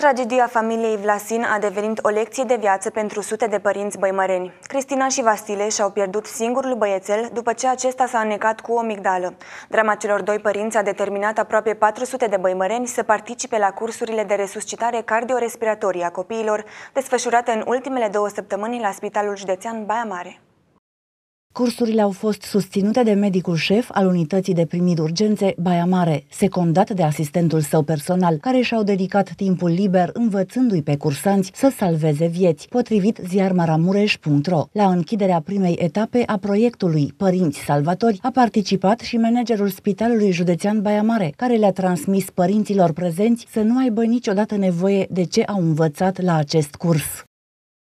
Tragedia familiei Vlasin a devenit o lecție de viață pentru sute de părinți băimăreni. Cristina și Vasile și-au pierdut singurul băiețel după ce acesta s-a înnecat cu o migdală. Drama celor doi părinți a determinat aproape 400 de băimăreni să participe la cursurile de resuscitare cardiorespiratorie a copiilor, desfășurate în ultimele 2 săptămâni la Spitalul Județean Baia Mare. Cursurile au fost susținute de medicul șef al unității de primiri urgențe Baia Mare, secundat de asistentul său personal, care și-au dedicat timpul liber învățându-i pe cursanți să salveze vieți, potrivit ziarmaramureș.ro. La închiderea primei etape a proiectului Părinți Salvatori a participat și managerul Spitalului Județean Baia Mare, care le-a transmis părinților prezenți să nu aibă niciodată nevoie de ce au învățat la acest curs.